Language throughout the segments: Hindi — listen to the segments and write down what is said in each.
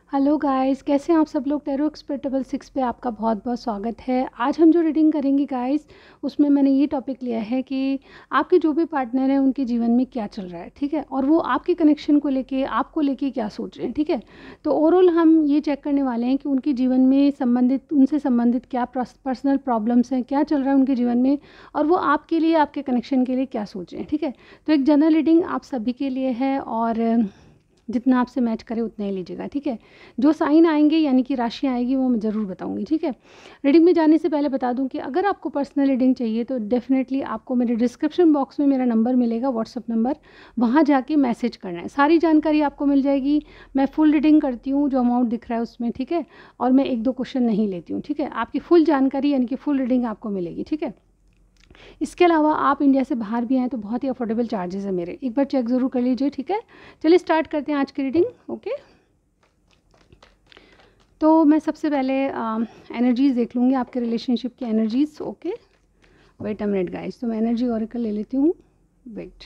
हेलो गाइस, कैसे हैं आप सब लोग। टैरो एक्सपर्ट डबल सिक्स पे आपका बहुत बहुत स्वागत है। आज हम जो रीडिंग करेंगे गाइस, उसमें मैंने ये टॉपिक लिया है कि आपके जो भी पार्टनर हैं उनके जीवन में क्या चल रहा है, ठीक है, और वो आपके कनेक्शन को लेके, आपको लेके क्या सोच रहे हैं, ठीक है। तो ओवरऑल हम ये चेक करने वाले हैं कि उनके जीवन में संबंधित, उनसे संबंधित क्या पर्सनल प्रॉब्लम्स हैं, क्या चल रहा है उनके जीवन में, और वो आपके लिए, आपके कनेक्शन के लिए क्या सोच रहे हैं, ठीक है। तो एक जनरल रीडिंग आप सभी के लिए है और जितना आपसे मैच करे उतना ही लीजिएगा, ठीक है। जो साइन आएंगे यानी कि राशि आएगी वो मैं ज़रूर बताऊंगी, ठीक है। रीडिंग में जाने से पहले बता दूं कि अगर आपको पर्सनल रीडिंग चाहिए तो डेफिनेटली आपको मेरे डिस्क्रिप्शन बॉक्स में मेरा नंबर मिलेगा, व्हाट्सअप नंबर, वहाँ जाके मैसेज करना है। सारी जानकारी आपको मिल जाएगी। मैं फुल रीडिंग करती हूँ, जो अमाउंट दिख रहा है उसमें, ठीक है, और मैं एक दो क्वेश्चन नहीं लेती हूँ, ठीक है। आपकी फुल जानकारी यानी कि फुल रीडिंग आपको मिलेगी, ठीक है। इसके अलावा आप इंडिया से बाहर भी आएँ तो बहुत ही अफोर्डेबल चार्जेस है मेरे, एक बार चेक ज़रूर कर लीजिए, ठीक है। चलिए स्टार्ट करते हैं आज की रीडिंग। ओके, तो मैं सबसे पहले एनर्जीज देख लूँगी, आपके रिलेशनशिप की energies. Okay, wait a minute guys, तो मैं एनर्जी ऑरेकल ले लेती हूँ। वेट,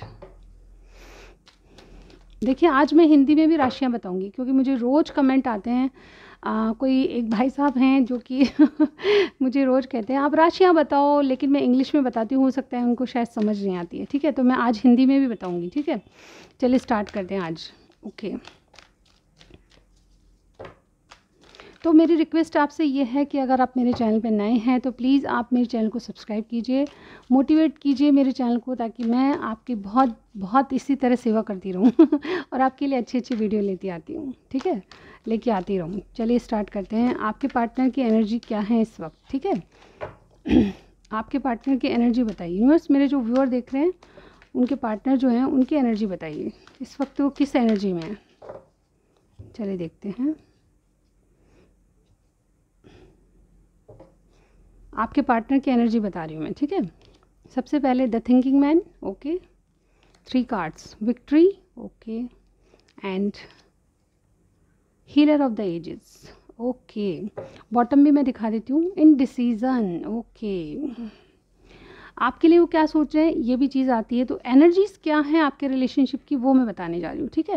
देखिए आज मैं हिंदी में भी राशियाँ बताऊंगी क्योंकि मुझे रोज़ कमेंट आते हैं। कोई एक भाई साहब हैं जो कि मुझे रोज़ कहते हैं आप राशियाँ बताओ, लेकिन मैं इंग्लिश में बताती हूँ, हो सकता है उनको शायद समझ नहीं आती है, ठीक है। तो मैं आज हिंदी में भी बताऊंगी, ठीक है। चलिए स्टार्ट करते हैं आज। ओके, तो मेरी रिक्वेस्ट आपसे ये है कि अगर आप मेरे चैनल पे नए हैं तो प्लीज़ आप मेरे चैनल को सब्सक्राइब कीजिए, मोटिवेट कीजिए मेरे चैनल को, ताकि मैं आपकी बहुत बहुत इसी तरह सेवा करती रहूं और आपके लिए अच्छी अच्छी वीडियो लेती आती हूँ, ठीक है, लेके आती रहूँ। चलिए स्टार्ट करते हैं। आपके पार्टनर की एनर्जी क्या है इस वक्त, ठीक है। आपके पार्टनर की एनर्जी बताइए। यूनिवर्स, मेरे जो व्यूअर देख रहे हैं उनके पार्टनर जो हैं उनकी एनर्जी बताइए इस वक्त, वो किस एनर्जी में है। चलिए देखते हैं आपके पार्टनर की एनर्जी बता रही हूँ मैं, ठीक है। सबसे पहले the thinking man, okay, 3 cards, victory, okay, and healer of the ages, okay. Bottom भी मैं दिखा देती हूँ, इनडिसीजन, ओके। आपके लिए वो क्या सोच रहे हैं ये भी चीज़ आती है। तो एनर्जीज क्या हैं आपके रिलेशनशिप की वो मैं बताने जा रही हूँ, ठीक है।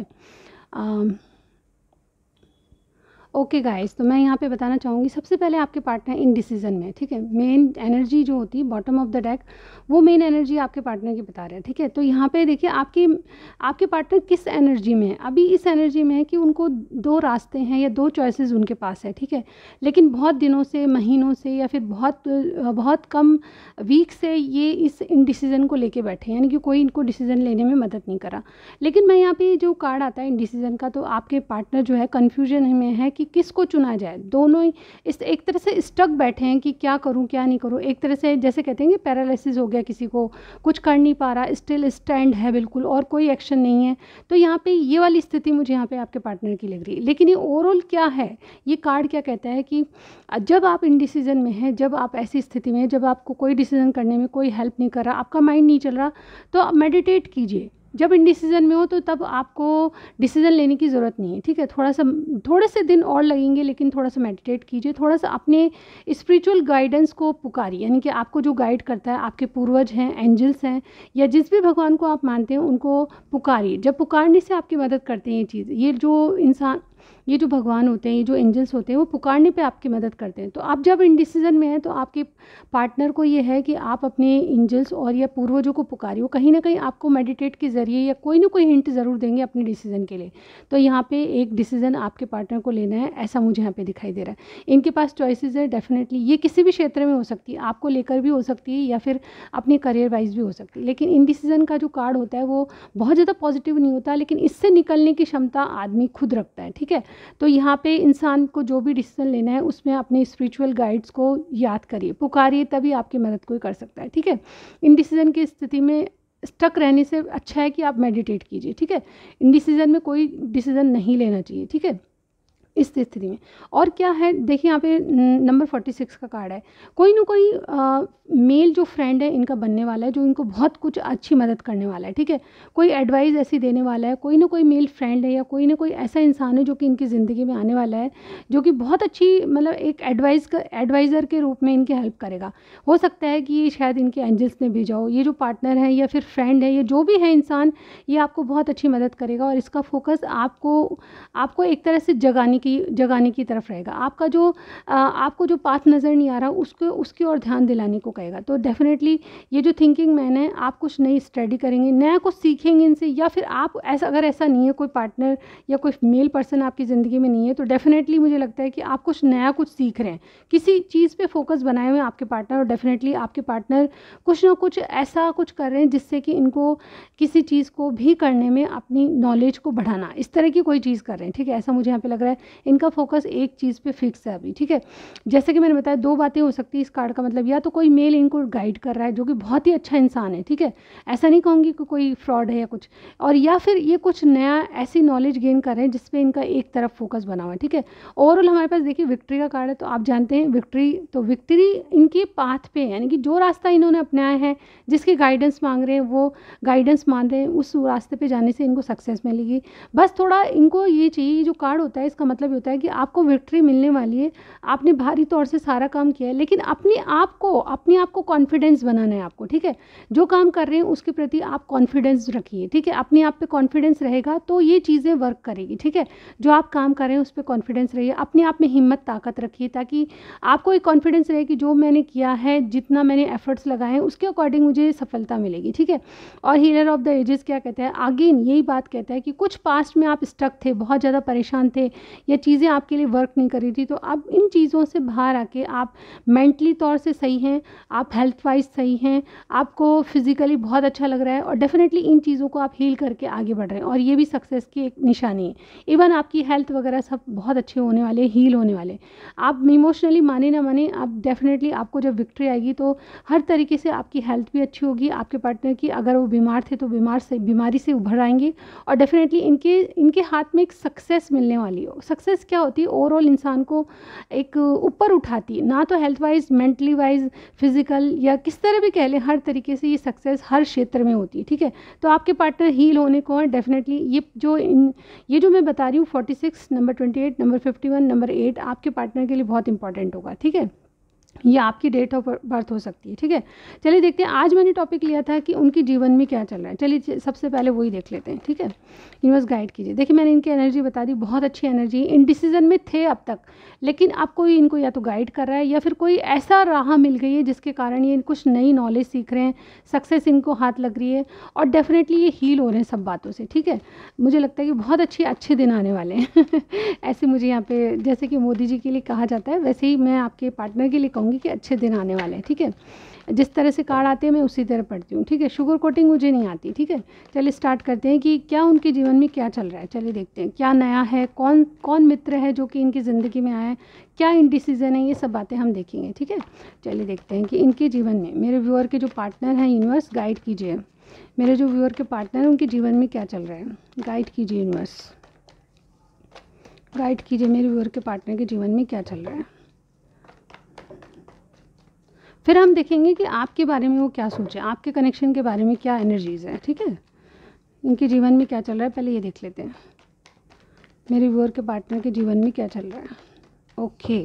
ओके गाइस, तो मैं यहाँ पे बताना चाहूँगी सबसे पहले आपके पार्टनर इन डिसीजन में, ठीक है। मेन एनर्जी जो होती है बॉटम ऑफ द डेक, वो मेन एनर्जी आपके पार्टनर की बता रहे हैं, ठीक है। तो यहाँ पे देखिए आपके पार्टनर किस एनर्जी में है। अभी इस एनर्जी में है कि उनको 2 रास्ते हैं या 2 चॉइसेस उनके पास है, ठीक है। लेकिन बहुत दिनों से, महीनों से, या फिर बहुत कम वीक से ये इस इनडिसीजन को लेके बैठे हैं, यानी कि कोई इनको डिसीजन लेने में मदद नहीं करा। लेकिन मैं यहाँ पे जो कार्ड आता है इनडिसीजन का, तो आपके पार्टनर जो है कन्फ्यूजन में है कि किसको चुना जाए। दोनों ही इस एक तरह से स्टक बैठे हैं कि क्या करूं क्या नहीं करूं। एक तरह से जैसे कहते हैं कि पैरालिसिस हो गया, किसी को कुछ कर नहीं पा रहा, स्टिल स्टैंड है बिल्कुल, और कोई एक्शन नहीं है। तो यहाँ पे ये वाली स्थिति मुझे यहाँ पे आपके पार्टनर की लग रही है। लेकिन ये ओवरऑल क्या है, ये कार्ड क्या कहता है कि जब आप इनडिसीजन में हैं, जब आप ऐसी स्थिति में हैं, जब आपको कोई डिसीजन करने में कोई हेल्प नहीं कर रहा, आपका माइंड नहीं चल रहा, तो आप मेडिटेट कीजिए। जब इनडिसीजन में हो तो तब आपको डिसीजन लेने की ज़रूरत नहीं है, ठीक है। थोड़े से दिन और लगेंगे, लेकिन थोड़ा सा मेडिटेट कीजिए, थोड़ा सा अपने स्पिरिचुअल गाइडेंस को पुकारिए, यानी कि आपको जो गाइड करता है, आपके पूर्वज हैं, एंजल्स हैं, या जिस भी भगवान को आप मानते हैं उनको पुकारिए। जब पुकारने से आपकी मदद करते हैं ये चीज़, ये जो इंसान, ये जो भगवान होते हैं, ये जो एंजल्स होते हैं, वो पुकारने पे आपकी मदद करते हैं। तो आप जब इंडिसीजन में हैं तो आपके पार्टनर को ये है कि आप अपने एंजल्स और या पूर्वजों को पुकारिए। वो कहीं ना कहीं आपको मेडिटेट के ज़रिए या कोई ना कोई हिंट ज़रूर देंगे अपने डिसीजन के लिए। तो यहाँ पे एक डिसीजन आपके पार्टनर को लेना है, ऐसा मुझे यहाँ पे दिखाई दे रहा है। इनके पास चॉइसेस है डेफिनेटली, ये किसी भी क्षेत्र में हो सकती है, आपको लेकर भी हो सकती है या फिर अपने करियर वाइज भी हो सकती है। लेकिन इनडिसीजन का जो कार्ड होता है वो बहुत ज़्यादा पॉजिटिव नहीं होता, लेकिन इससे निकलने की क्षमता आदमी खुद रखता है, ठीक है। तो यहाँ पे इंसान को जो भी डिसीजन लेना है उसमें अपने स्पिरिचुअल गाइड्स को याद करिए, पुकारिए, तभी आपकी मदद कोई कर सकता है, ठीक है। इनडिसीजन की स्थिति में स्टक रहने से अच्छा है कि आप मेडिटेट कीजिए, ठीक है। इनडिसीजन में कोई डिसीजन नहीं लेना चाहिए, ठीक है, इस स्थिति में। और क्या है देखिए, यहाँ पे नंबर 46 का कार्ड है। कोई ना कोई मेल जो फ्रेंड है इनका बनने वाला है, जो इनको बहुत कुछ अच्छी मदद करने वाला है, ठीक है। कोई एडवाइस ऐसी देने वाला है, कोई ना कोई मेल फ्रेंड है या कोई ना कोई ऐसा इंसान है जो कि इनकी ज़िंदगी में आने वाला है, जो कि बहुत अच्छी, मतलब एक एडवाइज़र के रूप में इनकी हेल्प करेगा। हो सकता है कि ये शायद इनके एंजल्स ने भेजा हो, ये जो पार्टनर है या फिर फ्रेंड है, ये जो भी है इंसान, ये आपको बहुत अच्छी मदद करेगा। और इसका फोकस आपको एक तरह से जगाने की जगाने की तरफ रहेगा। आपका जो आपको जो पाथ नज़र नहीं आ रहा उसको उसकी ओर ध्यान दिलाने को कहेगा। तो डेफिनेटली ये जो थिंकिंग मैन है, आप कुछ नई स्टडी करेंगे, नया कुछ सीखेंगे इनसे, या फिर आप ऐसा, अगर ऐसा नहीं है कोई पार्टनर या कोई मेल पर्सन आपकी ज़िंदगी में नहीं है, तो डेफिनेटली मुझे लगता है कि आप कुछ नया कुछ सीख रहे हैं, किसी चीज़ पे फोकस बनाए हुए हैं आपके पार्टनर, और डेफिनेटली आपके पार्टनर कुछ ना कुछ ऐसा कुछ कर रहे हैं जिससे कि इनको किसी चीज़ को भी करने में अपनी नॉलेज को बढ़ाना, इस तरह की कोई चीज़ कर रहे हैं, ठीक है। ऐसा मुझे यहाँ पे लग रहा है, इनका फोकस एक चीज़ पे फिक्स है अभी, ठीक है। जैसे कि मैंने बताया, दो बातें हो सकती है इस कार्ड का मतलब, या तो कोई मेल इनको गाइड कर रहा है जो कि बहुत ही अच्छा इंसान है, ठीक है, ऐसा नहीं कहूँगी कि कोई फ्रॉड है या कुछ, और या फिर ये कुछ नया ऐसी नॉलेज गेन कर रहे हैं जिसपे इनका एक तरफ फोकस बना हुआ है, ठीक है। ओवरऑल हमारे पास देखिए विक्ट्री का कार्ड है, तो आप जानते हैं विक्ट्री, तो विक्ट्री इनके पाथ पे है, यानी कि जो रास्ता इन्होंने अपनाया है, जिसकी गाइडेंस मांग रहे हैं, वो गाइडेंस मान रहे हैं, उस रास्ते पे जाने से इनको सक्सेस मिलेगी। बस थोड़ा इनको ये चाहिए, जो कार्ड होता है इसका मतलब होता है कि आपको विक्ट्री मिलने वाली है, आपने भारी तौर से सारा काम किया है, लेकिन अपने आप को कॉन्फिडेंस बनाना है आपको, ठीक है। जो काम कर रहे हैं उसके प्रति आप कॉन्फिडेंस रखिए, ठीक है। अपने आप पे कॉन्फिडेंस रहेगा तो ये चीज़ें वर्क करेगी, ठीक है। जो आप काम कर रहे हैं उस पर कॉन्फिडेंस रहिए, अपने आप में हिम्मत ताकत रखिए, ताकि आपको एक कॉन्फिडेंस रहे कि जो मैंने किया है, जितना मैंने एफर्ट्स लगाए हैं, उसके अकॉर्डिंग मुझे सफलता मिलेगी, ठीक है। और हीलर ऑफ द एजेस क्या कहता है, अगेन यही बात कहता है कि कुछ पास्ट में आप स्टक थे, बहुत ज़्यादा परेशान थे, या चीज़ें आपके लिए वर्क नहीं कर रही थी, तो अब इन चीज़ों से बाहर आके आप मेंटली तौर से सही हैं, आप हेल्थ वाइज सही हैं, आपको फिजिकली बहुत अच्छा लग रहा है, और डेफिनेटली इन चीज़ों को आप हील करके आगे बढ़ रहे हैं, और ये भी सक्सेस की एक निशानी है। इवन आपकी हेल्थ वगैरह सब बहुत अच्छे होने वाले, हील होने वाले। आप इमोशनली माने ना माने, आप डेफिनेटली आपको जब विक्ट्री आएगी तो हर तरीके से आपकी हेल्थ भी अच्छी होगी, आपके पार्टनर की, अगर वो बीमार थे तो बीमारी से उभर आएंगे, और डेफिनेटली इनके हाथ में एक सक्सेस मिलने वाली हो। सक्सेस क्या होती है, ओवरऑल इंसान को एक ऊपर उठाती है, ना तो health wise, mentally wise, physical, या किस तरह भी कह लें, हर तरीके से ये सक्सेस हर क्षेत्र में होती है, ठीक है। तो आपके पार्टनर हील होने को है डेफिनेटली। ये जो मैं बता रही हूँ 46, नंबर 28, नंबर 51, नंबर 8 आपके पार्टनर के लिए बहुत इंपॉर्टेंट होगा, ठीक है। ये आपकी डेट ऑफ बर्थ हो सकती है, ठीक है। चलिए देखते हैं, आज मैंने टॉपिक लिया था कि उनके जीवन में क्या चल रहा है। चलिए सबसे पहले वही देख लेते हैं, ठीक है। यूनिवर्स गाइड कीजिए। देखिए मैंने इनकी एनर्जी बता दी, बहुत अच्छी एनर्जी, इनडिसीजन में थे अब तक, लेकिन अब कोई इनको या तो गाइड कर रहा है, या फिर कोई ऐसा राह मिल गई है जिसके कारण ये कुछ नई नॉलेज सीख रहे हैं, सक्सेस इनको हाथ लग रही है, और डेफिनेटली ये हील हो रहे हैं सब बातों से, ठीक है। मुझे लगता है कि बहुत अच्छे दिन आने वाले हैं ऐसे मुझे यहाँ पे, जैसे कि मोदी जी के लिए कहा जाता है, वैसे ही मैं आपके पार्टनर के लिए कहूँगी कि अच्छे दिन आने वाले हैं, ठीक है। जिस तरह से कार्ड आते हैं मैं उसी तरह पढ़ती हूँ, ठीक है। शुगर कोटिंग मुझे नहीं आती, ठीक है। चलिए स्टार्ट करते हैं कि क्या उनके जीवन में क्या चल रहा है। चलिए देखते हैं क्या नया है, कौन कौन मित्र है जो कि इनकी ज़िंदगी में आया है, क्या इनडिसीजन है, ये सब बातें हम देखेंगे, ठीक है। चलिए देखते हैं कि इनके जीवन में मेरे व्यूअर के जो पार्टनर हैं, यूनिवर्स गाइड कीजिए। मेरे जो व्यूअर के पार्टनर हैं उनके जीवन में क्या चल रहा है, गाइड कीजिए यूनिवर्स, गाइड कीजिए मेरे व्यूअर के पार्टनर के जीवन में क्या चल रहा है। फिर हम देखेंगे कि आपके बारे में वो क्या सोचे, आपके कनेक्शन के बारे में क्या एनर्जीज है, ठीक है। इनके जीवन में क्या चल रहा है पहले ये देख लेते हैं, मेरे व्यूअर के पार्टनर के जीवन में क्या चल रहा है। ओके,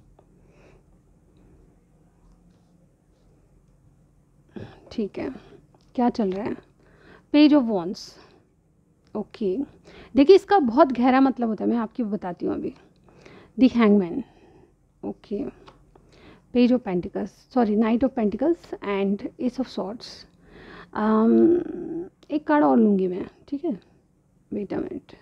ठीक है, क्या चल रहा है, पेज ऑफ वॉन्ड्स। ओके, देखिए इसका बहुत गहरा मतलब होता है, मैं आपको बताती हूँ अभी। The hangman, okay, page of pentacles, sorry knight of pentacles and ace of swords. एक कार्ड और लूँगी मैं, ठीक है, wait a minute,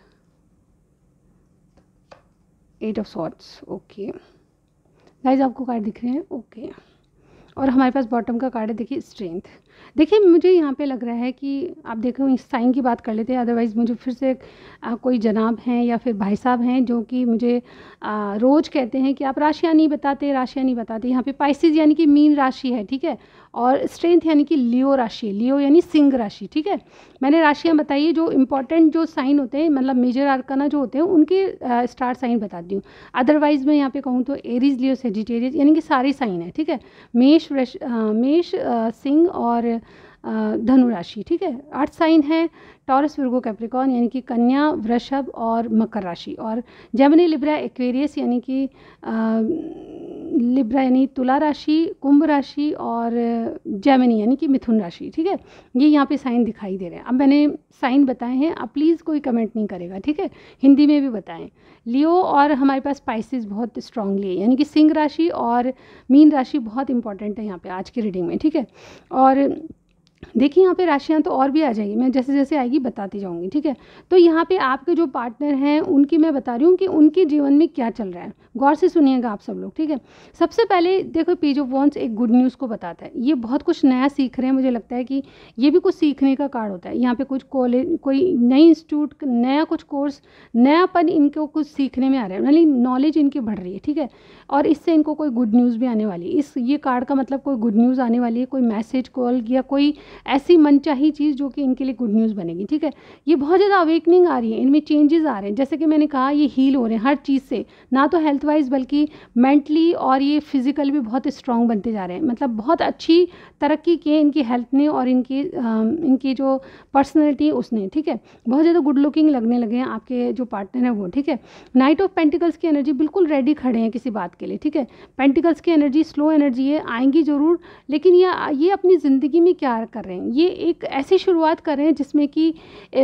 8 of swords. Okay guys, आपको कार्ड दिख रहे हैं, ओके। और हमारे पास बॉटम का कार्ड है, देखिए स्ट्रेंथ। देखिए मुझे यहाँ पे लग रहा है कि आप देखो इस साइन की बात कर लेते हैं, अदरवाइज़ मुझे फिर से कोई जनाब हैं या फिर भाई साहब हैं जो कि मुझे रोज़ कहते हैं कि आप राशियाँ नहीं बताते, राशियाँ नहीं बताते। यहाँ पे पाइसेस यानी कि मीन राशि है, ठीक है, और स्ट्रेंथ यानी कि लियो राशि है, लियो यानी सिंह राशि, ठीक है। मैंने राशियाँ बताई है, जो इंपॉर्टेंट जो साइन होते हैं, मतलब मेजर आर्काना जो होते हैं उनके स्टार साइन बताती हूँ। अदरवाइज़ मैं यहाँ पे कहूँ तो एरीज, लियो, सेजिटेरियस यानी कि सारे साइन है, ठीक है। मेष, सिंह और धनु राशि, ठीक है। 8 साइन है, टॉरस, विर्गो, कैप्रिकॉर्न यानी कि कन्या, वृषभ और मकर राशि, और जेमिनी, लिब्रा, एक्वेरियस यानी कि लिब्रा यानी तुला राशि, कुंभ राशि और जेमिनी यानी कि मिथुन राशि, ठीक है। ये यहाँ पे साइन दिखाई दे रहे हैं। अब मैंने साइन बताए हैं, अब प्लीज़ कोई कमेंट नहीं करेगा, ठीक है, हिंदी में भी बताएं। लियो और हमारे पास स्पाइसेस बहुत स्ट्रांगली है, यानी कि सिंह राशि और मीन राशि बहुत इंपॉर्टेंट है यहाँ पे आज की रीडिंग में, ठीक है। और देखिए यहाँ पे राशियाँ तो और भी आ जाएगी, मैं जैसे जैसे आएगी बताती जाऊँगी, ठीक है। तो यहाँ पे आपके जो पार्टनर हैं उनकी मैं बता रही हूँ कि उनके जीवन में क्या चल रहा है, गौर से सुनिएगा आप सब लोग, ठीक है। सबसे पहले देखो पेज ऑफ वॉन्ड्स एक गुड न्यूज़ को बताता है, ये बहुत कुछ नया सीख रहे हैं, मुझे लगता है कि ये भी कुछ सीखने का कार्ड होता है। यहाँ पे कुछ कॉलेज, कोई नई इंस्टीट्यूट, नया कुछ कोर्स, नयापन इनको कुछ सीखने में आ रहा है, मतलब नॉलेज इनकी बढ़ रही है, ठीक है। और इससे इनको कोई गुड न्यूज़ भी आने वाली है, इस ये कार्ड का मतलब कोई गुड न्यूज़ आने वाली है, कोई मैसेज, कॉल या कोई ऐसी मनचाही चीज़ जो कि इनके लिए गुड न्यूज़ बनेगी, ठीक है। ये बहुत ज़्यादा अवेकनिंग आ रही है, इनमें चेंजेस आ रहे हैं, जैसे कि मैंने कहा ये हील हो रहे हैं हर चीज़ से, ना तो हेल्थ वाइज बल्कि मेंटली और ये फिजिकल भी बहुत स्ट्रांग बनते जा रहे हैं। मतलब बहुत अच्छी तरक्की की है इनकी हेल्थ ने और इनकी जो पर्सनैलिटी उसने, ठीक है। बहुत ज़्यादा गुड लुकिंग लगने लगे हैं आपके जो पार्टनर है वो, ठीक है। नाइट ऑफ पेंटिकल्स की एनर्जी, बिल्कुल रेडी खड़े हैं किसी बात के लिए, ठीक है। पेंटिकल्स की एनर्जी स्लो एनर्जी है, आएंगी ज़रूर, लेकिन ये अपनी ज़िंदगी में क्या कर रहे हैं, ये एक ऐसी शुरुआत कर रहे हैं जिसमें कि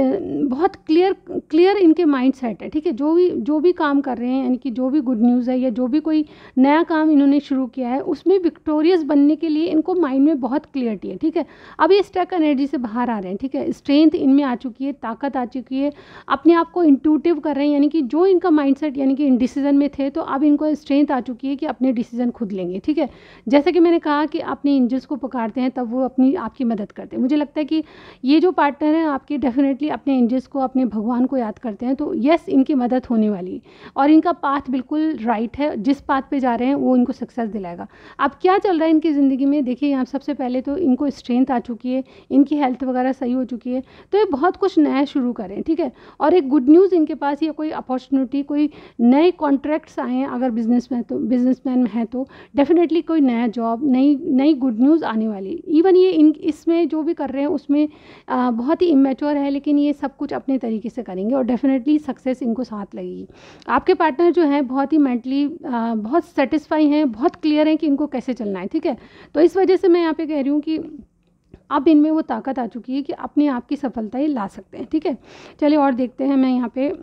बहुत क्लियर इनके माइंड सेट है, ठीक है। जो भी काम कर रहे हैं, यानी कि जो भी गुड न्यूज़ है या जो भी कोई नया काम इन्होंने शुरू किया है उसमें विक्टोरियस बनने के लिए इनको माइंड में बहुत क्लियरिटी है, ठीक है। अब ये स्टक एनर्जी से बाहर आ रहे हैं, ठीक है। स्ट्रेंथ इनमें आ चुकी है, ताकत आ चुकी है, अपने आप को इंट्यूटिव कर रहे हैं, यानी कि जो इनका माइंडसेट यानी कि इन डिसीजन में थे तो अब इनको स्ट्रेंथ आ चुकी है कि अपने डिसीजन खुद लेंगे, ठीक है। जैसे कि मैंने कहा कि अपने एंजल्स को पुकारते हैं तब वो अपनी आपकी मदद करते हैं। मुझे लगता है कि ये जो पार्टनर हैं आपके डेफिनेटली अपने एंजल्स को, अपने भगवान को याद करते हैं, तो यस इनकी मदद होने वाली और इनका पाथ बिल्कुल राइट है, जिस पाथ पे जा रहे हैं वो इनको सक्सेस दिलाएगा। अब क्या चल रहा है इनकी ज़िंदगी में, देखिए यहाँ सबसे पहले तो इनको स्ट्रेंथ आ चुकी है, इनकी हेल्थ वगैरह सही हो चुकी है, तो ये बहुत कुछ नया शुरू करें, ठीक है। और एक गुड न्यूज़ इनके पास, या कोई अपॉर्चुनिटी, कोई नए कॉन्ट्रैक्ट्स आए हैं, अगर बिजनेसमैन है तो डेफिनेटली कोई नया जॉब, नई गुड न्यूज़ आने वाली। इवन ये इसमें जो भी कर रहे हैं उसमें बहुत ही इमेच्योर है, लेकिन ये सब कुछ अपने तरीके से करेंगे और डेफिनेटली सक्सेस इनको साथ लगेगी। आपके पार्टनर जो हैं बहुत ही मेंटली बहुत सेटिस्फाई हैं, बहुत क्लियर हैं कि इनको कैसे चलना है, ठीक है। तो इस वजह से मैं यहाँ पे कह रही हूँ कि अब इनमें वो ताकत आ चुकी है कि अपने आप की सफलता ही ला सकते हैं, ठीक है। चलिए और देखते हैं मैं यहाँ पे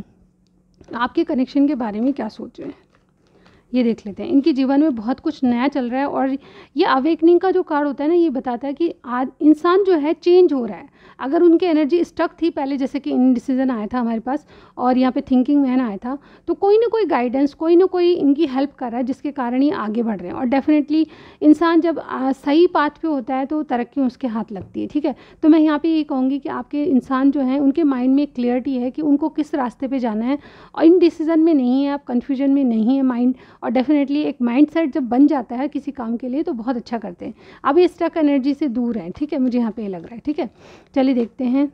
आपके कनेक्शन के बारे में क्या सोच रहे हैं, ये देख लेते हैं। इनके जीवन में बहुत कुछ नया चल रहा है और ये अवेकनिंग का जो कार्ड होता है ना, ये बताता है कि आज इंसान जो है चेंज हो रहा है। अगर उनकी एनर्जी स्टक थी पहले, जैसे कि इनडिसीजन आया था हमारे पास और यहाँ पे थिंकिंग मैन आया था, तो कोई ना कोई गाइडेंस, कोई ना कोई इनकी हेल्प कर रहा है जिसके कारण ये आगे बढ़ रहे हैं। और डेफिनेटली इंसान जब सही पाथ पे होता है तो तरक्की उसके हाथ लगती है, ठीक है। तो मैं यहाँ पे ये कहूँगी कि आपके इंसान जो हैं उनके माइंड में क्लियरिटी है कि उनको किस रास्ते पे जाना है और इन डिसीजन में नहीं है, आप कन्फ्यूजन में नहीं है माइंड। और डेफिनेटली एक माइंडसेट जब बन जाता है किसी काम के लिए तो बहुत अच्छा करते हैं। अब ये स्टक एनर्जी से दूर है, ठीक है, मुझे यहाँ पे ये लग रहा है, ठीक है। चलिए देखते हैं।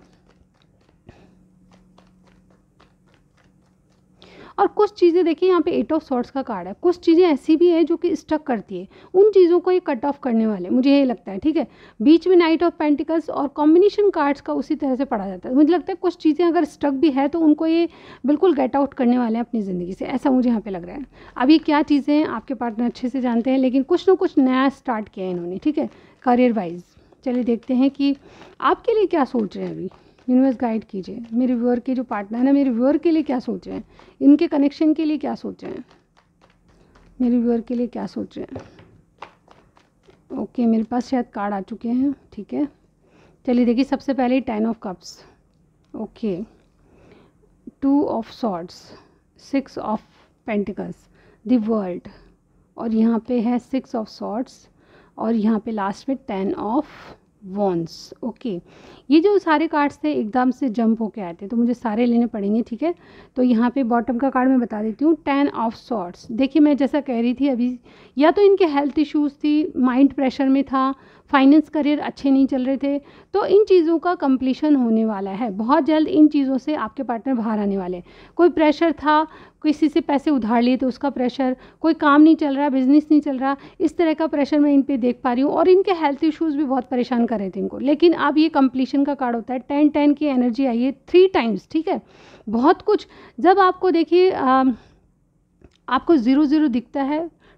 और कुछ चीज़ें देखिए यहाँ पे 8 ऑफ सॉर्ड्स का कार्ड है, कुछ चीज़ें ऐसी भी है जो कि स्टक करती है, उन चीज़ों को ये कट ऑफ करने वाले, मुझे ये लगता है, ठीक है। बीच में नाइट ऑफ पेंटिकल्स और कॉम्बिनेशन कार्ड्स का उसी तरह से पढ़ा जाता है। मुझे लगता है कुछ चीज़ें अगर स्टक भी है तो उनको ये बिल्कुल गेट आउट करने वाले हैं अपनी ज़िंदगी से, ऐसा मुझे यहाँ पे लग रहा है। अब ये क्या चीज़ें हैं आपके पार्टनर अच्छे से जानते हैं, लेकिन कुछ ना कुछ नया स्टार्ट किया है इन्होंने, ठीक है, करियर वाइज। चलिए देखते हैं कि आपके लिए क्या सोच रहे हैं अभी, यूनिवर्स गाइड कीजिए। मेरे व्यूअर के जो पार्टनर है, मेरे व्यूअर के लिए क्या सोच रहे हैं, इनके कनेक्शन के लिए क्या सोच रहे हैं, मेरे व्यूअर के लिए क्या सोच रहे हैं। ओके, मेरे पास शायद कार्ड आ चुके हैं, ठीक है। चलिए देखिए, सबसे पहले 10 of cups, okay, 2 of swords, 6 of pentacles, the world, और यहाँ पे है 6 ऑफ सॉर्ड्स और यहाँ पे लास्ट में 10 ऑफ वॉन्स। ओके, ये जो सारे कार्ड्स थे एकदम से जंप होके आए थे तो मुझे सारे लेने पड़ेंगे, ठीक है। तो यहाँ पे बॉटम का कार्ड मैं बता देती हूँ, 10 ऑफ सॉर्ड्स। देखिए मैं जैसा कह रही थी अभी, या तो इनके हेल्थ इश्यूज़ थी, माइंड प्रेशर में था, फाइनेंस करियर अच्छे नहीं चल रहे थे, तो इन चीज़ों का कंप्लीशन होने वाला है बहुत जल्द। इन चीज़ों से आपके पार्टनर बाहर आने वाले हैं। कोई प्रेशर था, किसी से पैसे उधार लिए तो उसका प्रेशर, कोई काम नहीं चल रहा, बिजनेस नहीं चल रहा, इस तरह का प्रेशर मैं इन पे देख पा रही हूँ। और इनके हेल्थ इश्यूज़ भी बहुत परेशान कर रहे थे इनको, लेकिन अब ये कंप्लीशन का कार्ड होता है। 10 की एनर्जी आई है 3 टाइम्स, ठीक है। बहुत कुछ, जब आपको देखिए आपको 0 0 दिखता है,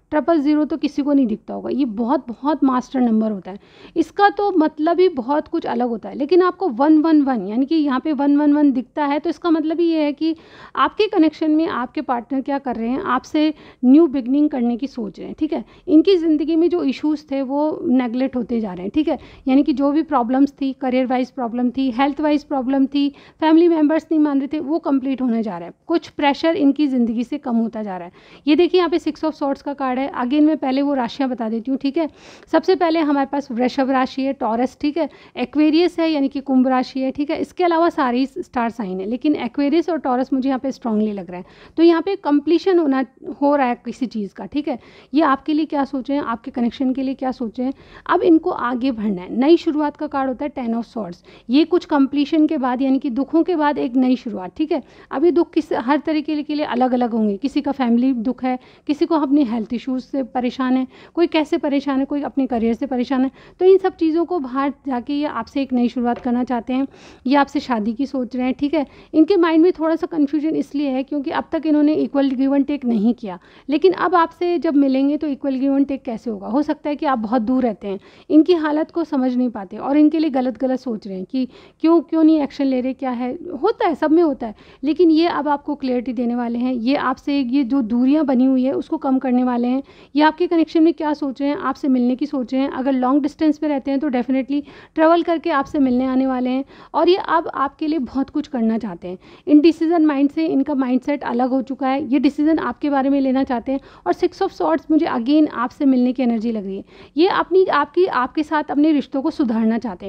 000 तो किसी को नहीं दिखता होगा, ये बहुत बहुत मास्टर नंबर होता है। इसका तो मतलब ही बहुत कुछ अलग होता है। लेकिन आपको 111 यानी कि यहाँ पे 111 दिखता है तो इसका मतलब ही ये है कि आपके कनेक्शन में आपके पार्टनर क्या कर रहे हैं, आपसे न्यू बिगनिंग करने की सोच रहे हैं, ठीक है। इनकी ज़िंदगी में जो इश्यूज़ थे वो नेगलेक्ट होते जा रहे हैं, ठीक है। यानी कि जो भी प्रॉब्लम्स थी, करियर वाइज प्रॉब्लम थी, हेल्थ वाइज प्रॉब्लम थी, फैमिली मेम्बर्स नहीं मान रहे थे, वो कंप्लीट होने जा रहा है। कुछ प्रेशर इनकी ज़िंदगी से कम होता जा रहा है। ये देखिए यहाँ पे 6 ऑफ सॉर्ड्स का कार्ड है। अगेन मैं पहले वो राशियाँ बता देती हूँ, ठीक है। सबसे पहले हमारे पास वृषभ राशि है, टॉरस, ठीक है, एक्वेरियस है यानी कि कुंभ राशि है, ठीक है। इसके अलावा सारी स्टार साइन है, लेकिन एक्वेरियस और टॉरस मुझे यहाँ पे स्ट्रांगली लग रहा है। तो यहाँ पे कंप्लीशन हो रहा है किसी चीज़ का, ठीक है। ये आपके लिए क्या सोचें, आपके कनेक्शन के लिए क्या सोचें, अब इनको आगे बढ़ना है। नई शुरुआत का कार्ड होता है 10 ऑफ सॉर्ड्स। ये कुछ कंप्लीशन के बाद यानी कि दुखों के बाद एक नई शुरुआत, ठीक है। अभी दुख हर तरीके के लिए अलग अलग होंगे। किसी का फैमिली दुख है, किसी को अपनी हेल्थ इश्यूज से परेशान है, कोई कैसे परेशान है, कोई अपने करियर से परेशान है। तो इन सब चीज़ों को बाहर जाके ये आपसे एक नई शुरुआत करना चाहते हैं, ये आपसे शादी की सोच रहे हैं, ठीक है। इनके माइंड में थोड़ा सा कन्फ्यूजन इसलिए है क्योंकि अब तक इन्होंने इक्वल गिव एंड टेक नहीं किया, लेकिन अब आपसे जब मिलेंगे तो इक्वल गिव एंड टेक कैसे होगा। हो सकता है कि आप बहुत दूर रहते हैं, इनकी हालत को समझ नहीं पाते और इनके लिए गलत गलत सोच रहे हैं कि क्यों नहीं एक्शन ले रहे, क्या है, होता है, सब में होता है। लेकिन ये अब आपको क्लियरिटी देने वाले हैं। ये आपसे ये जो दूरियां बनी हुई है उसको कम करने वाले हैं। ये आपके कनेक्शन में क्या सोच रहे हैं, आपसे मिलने की सोच रहे हैं। अगर लॉन्ग डिस्टेंस पे रहते हैं तो डेफिनेटली ट्रैवल करके आपसे मिलने आने वाले हैं और ये अब आपके लिए बहुत कुछ करना चाहते हैं। इन डिसीजन माइंड से इनका माइंडसेट अलग हो चुका है। ये डिसीजन आपके बारे में लेना चाहते हैं। और 6 ऑफ सॉर्ड्स मुझे अगेन आपसे मिलने की एनर्जी लग रही है। ये आपके साथ अपने रिश्तों को सुधारना चाहते हैं,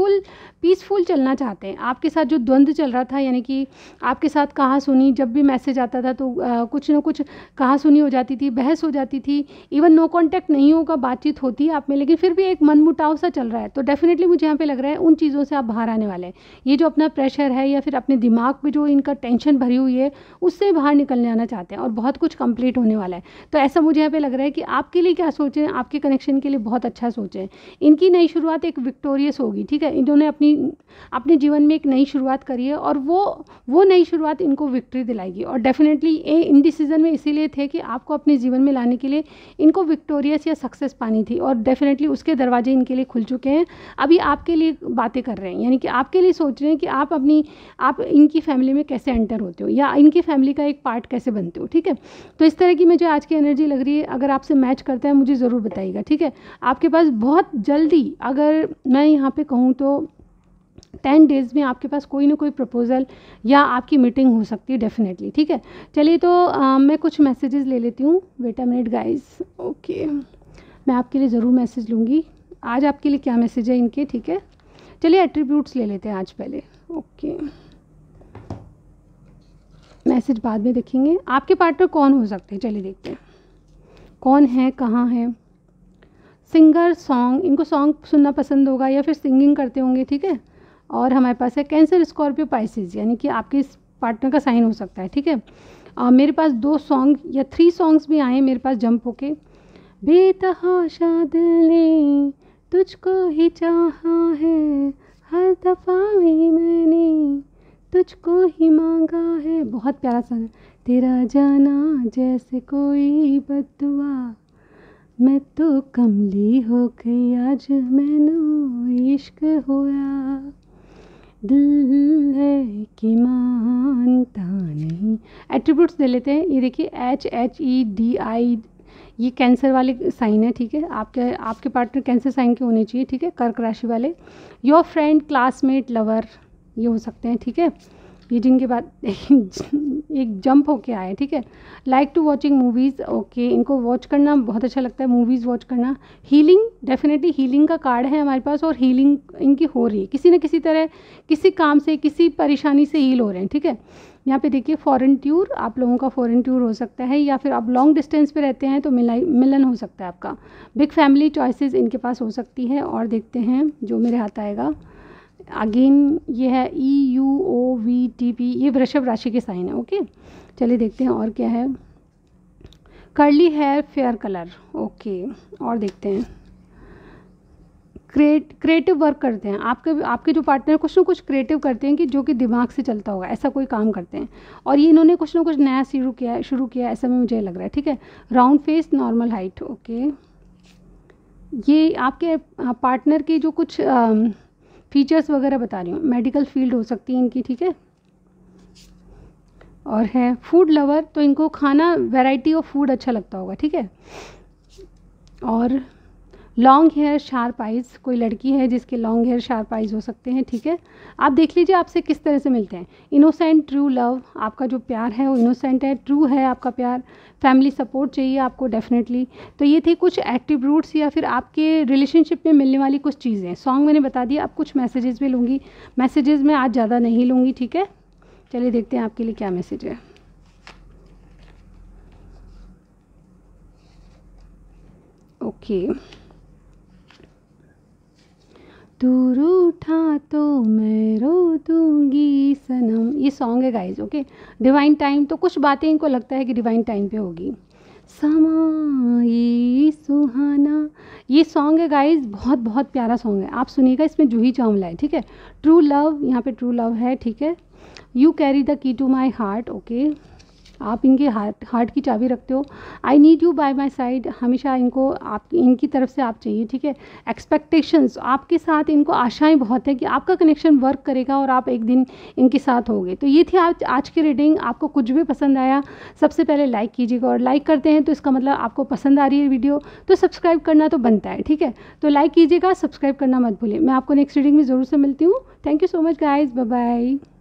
पीसफुल चलना चाहते हैं। आपके साथ जो द्वंद्व चल रहा था, यानी कि आपके साथ कहा सुनी, जब भी मैसेज आता था तो कुछ ना कुछ कहा सुनी हो जाती थी, बहस हो जाती थी, इवन नो कांटेक्ट नहीं होगा, बातचीत होती है आप में, लेकिन फिर भी एक मनमुटाव सा चल रहा है। तो डेफिनेटली मुझे यहाँ पे लग रहा है उन चीज़ों से आप बाहर आने वाले हैं। ये जो अपना प्रेशर है या फिर अपने दिमाग पे जो इनका टेंशन भरी हुई है उससे बाहर निकलने आना चाहते हैं और बहुत कुछ कंप्लीट होने वाला है। तो ऐसा मुझे यहाँ पे लग रहा है कि आपके लिए क्या सोचें, आपके कनेक्शन के लिए बहुत अच्छा सोचें। इनकी नई शुरुआत एक विक्टोरियस होगी, ठीक है। इन्होंने अपने जीवन में एक नई शुरुआत करी है और वो नई शुरुआत इनको विक्ट्री दिलाएगी। और डेफिनेटली ये इंडिसीजन में इसीलिए थे कि आपको अपने जीवन में लाने के लिए इनको विक्टोरियस या सक्सेस पानी थी और डेफिनेटली उसके दरवाजे इनके लिए खुल चुके हैं। अभी आपके लिए बातें कर रहे हैं, यानी कि आपके लिए सोच रहे हैं कि आप इनकी फैमिली में कैसे एंटर होते हो या इनकी फैमिली का एक पार्ट कैसे बनते हो, ठीक है। तो इस तरह की मुझे आज की एनर्जी लग रही है। अगर आपसे मैच करता है मुझे ज़रूर बताइएगा, ठीक है। आपके पास बहुत जल्दी, अगर मैं यहाँ पे कहूँ तो 10 डेज़ में आपके पास कोई ना कोई प्रपोज़ल या आपकी मीटिंग हो सकती है डेफिनेटली, ठीक है। चलिए तो मैं कुछ मैसेजेस ले लेती हूँ। Wait a minute guys, okay, मैं आपके लिए ज़रूर मैसेज लूँगी। आज आपके लिए क्या मैसेज है इनके, ठीक है। चलिए एट्रीब्यूट्स ले लेते हैं आज पहले, ओके, मैसेज बाद में देखेंगे। आपके पार्टनर कौन हो सकते हैं, चलिए देखते हैं कौन है, कहाँ है। सिंगर, सॉन्ग, इनको सॉन्ग सुनना पसंद होगा या फिर सिंगिंग करते होंगे, ठीक है। और हमारे पास है कैंसर, स्कॉर्पियो, पाइसेस, यानी कि आपके इस पार्टनर का साइन हो सकता है, ठीक है। मेरे पास 2 सॉन्ग या 3 सॉन्ग्स भी आए हैं मेरे पास जंप होके। बेतहाशा दिल ने तुझको ही चाहा है, हर दफ़ा भी मैंने तुझको ही मांगा है। बहुत प्यारा सा है। तेरा जाना जैसे कोई बद्दुआ, मैं तो कमली हो गई आज, मैनू इश्क होया, दिल है कि मानता नहीं। एट्रीब्यूट्स दे लेते हैं। ये देखिए HHEDI, ये कैंसर वाले साइन है, ठीक है। आपके पार्टनर कैंसर साइन के होने चाहिए, ठीक है, कर्क राशि वाले। योर फ्रेंड, क्लासमेट, लवर, ये हो सकते हैं, ठीक है। ये जिनके बाद एक जंप होके आए, ठीक है। Like to watching movies, okay, इनको वॉच करना बहुत अच्छा लगता है, मूवीज़ वॉच करना। हीलिंग, डेफिनेटली हीलिंग का कार्ड है हमारे पास और हीलिंग इनकी हो रही है किसी न किसी तरह, किसी काम से, किसी परेशानी से हील हो रहे हैं, ठीक है। यहाँ पे देखिए फॉरेन टूर, आप लोगों का फॉरेन टूर हो सकता है या फिर आप लॉन्ग डिस्टेंस पे रहते हैं तो मिलन हो सकता है आपका। बिग फैमिली चॉइसेस इनके पास हो सकती है। और देखते हैं जो मेरे हाथ आएगा। अगेन ये है EUOVTP, ये वृषभ राशि के साइन है, ओके। चलिए देखते हैं और क्या है। Curly hair, fair colour, okay. और देखते हैं क्रिएटिव वर्क करते हैं। आपके जो पार्टनर कुछ ना कुछ क्रिएटिव करते हैं कि जो कि दिमाग से चलता होगा, ऐसा कोई काम करते हैं। और ये इन्होंने कुछ ना कुछ नया शुरू किया ऐसा में मुझे लग रहा है, ठीक है। Round face, normal height, okay. ये आपके पार्टनर की जो कुछ फीचर्स वगैरह बता रही हूँ। मेडिकल फील्ड हो सकती है इनकी, ठीक है। और है फूड लवर, तो इनको खाना, वैरायटी ऑफ फूड अच्छा लगता होगा, ठीक है। और लॉन्ग हेयर, शार्प आइज़, कोई लड़की है जिसके लॉन्ग हेयर, शार्प आइज़ हो सकते हैं, ठीक है। आप देख लीजिए आपसे किस तरह से मिलते हैं। इनोसेंट, ट्रू लव, आपका जो प्यार है वो इनोसेंट है, ट्रू है आपका प्यार। फैमिली सपोर्ट चाहिए आपको डेफिनेटली। तो ये थी कुछ एक्टिव रूट्स या फिर आपके रिलेशनशिप में मिलने वाली कुछ चीज़ें। सॉन्ग मैंने बता दिया, अब कुछ मैसेजेस भी लूँगी। मैसेजेस में आज ज़्यादा नहीं लूँगी, ठीक है। चलिए देखते हैं आपके लिए क्या मैसेज है। ओके। तू रूठा तो मैं रो दूंगी सनम, ये सॉन्ग है गाइज, ओके। डिवाइन टाइम, तो कुछ बातें इनको लगता है कि डिवाइन टाइम पे होगी। समा ये सुहाना, ये सॉन्ग है गाइज, बहुत बहुत प्यारा सॉन्ग है, आप सुनिएगा। इसमें जूही चावला है, ठीक है। ट्रू लव, यहाँ पे ट्रू लव है, ठीक है। You carry the key to my heart, okay. आप इनके हार्ट की चाबी रखते हो। I need you by my side, हमेशा इनको आप इनकी तरफ से आप चाहिए, ठीक है। एक्सपेक्टेशंस, आपके साथ इनको आशाएं बहुत है कि आपका कनेक्शन वर्क करेगा और आप एक दिन इनके साथ होगे। तो ये थी आज की रीडिंग। आपको कुछ भी पसंद आया सबसे पहले लाइक कीजिएगा, और लाइक करते हैं तो इसका मतलब आपको पसंद आ रही है वीडियो, तो सब्सक्राइब करना तो बनता है, ठीक है। तो लाइक कीजिएगा, सब्सक्राइब करना मत भूलिए। मैं आपको नेक्स्ट रीडिंग में ज़रूर से मिलती हूँ। Thank you so much guys, bye bye.